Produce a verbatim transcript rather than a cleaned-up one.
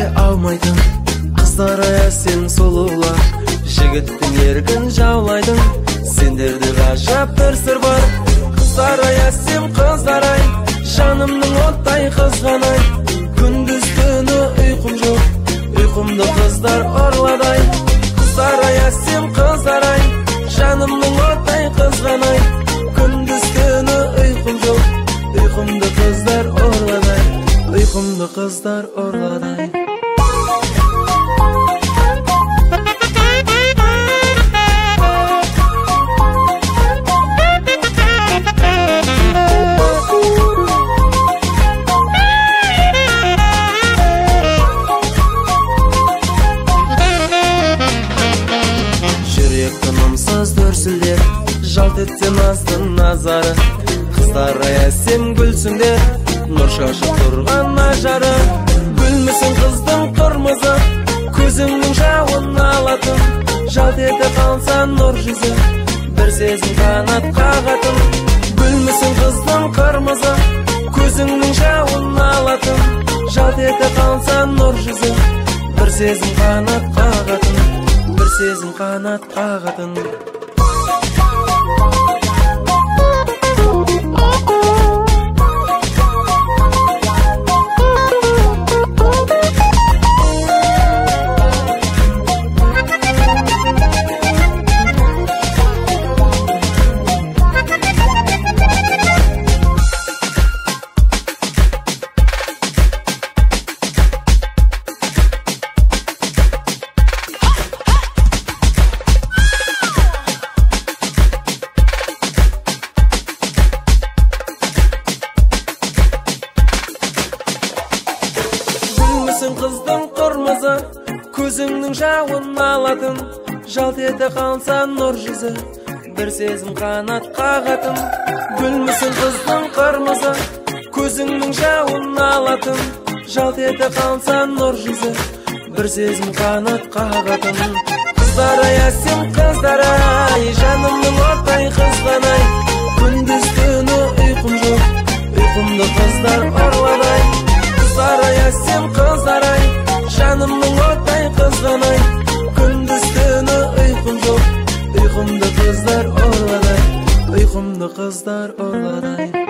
алмайдың. Қыздар әсем сұлулар, жігіттің еркін жаулайдың. Сендерде ғажап бір сыр бар. Қыздар әсем қыздар ай, жанымның оттай қызғанай. Күндіз түні ұйқым жоқ, ұйқымды қыздар орладай. Қыздар әсем қыздар ай, жанымның оттай қызғанай. Күндіз түні ұйқым жоқ, ұйқымды қыздар орладай. Ұйқымды қыздар орладай. Тынымсыз дүрсілдер, жалт етсе наздың назары. Қыздар әсем гүлсіңдер, нұр шашып тұрған ажары. Гүлмісің қыздың қырмызы, көзіңнің жауын алатын. Жалт ете қалса нұр жүзі, бір сезім қанат қағатын. Гүлмісің қыздың қырмызы, көзіңнің жауын алатын. Жалт ете қалса нұр жүзі, бір сезім қанат қағатын. Bir sezim kanat qağatın. Қыздың қырмызы, көзіңнің жауын алатын. Жалт ете қалса нұр жүзі, бір сезім қанат қағатын. Гүлмісің қыздың қырмызы, көзіңнің жауын алатын. Жалт ете қалса нұр жүзі, бір сезім қанат қағатын. Қыздар әсем қыздар ай, жанымның оттай қызғанай. Күндіз түні ұйқым жоқ, ұйқымды қыздар орладай. Қыздар әсем қыздар ай, жанымның оттай қызғанай. Күндіз түні ұйқым жоқ, ұйқымды қыздар орладай. Ұйқымды қыздар орладай.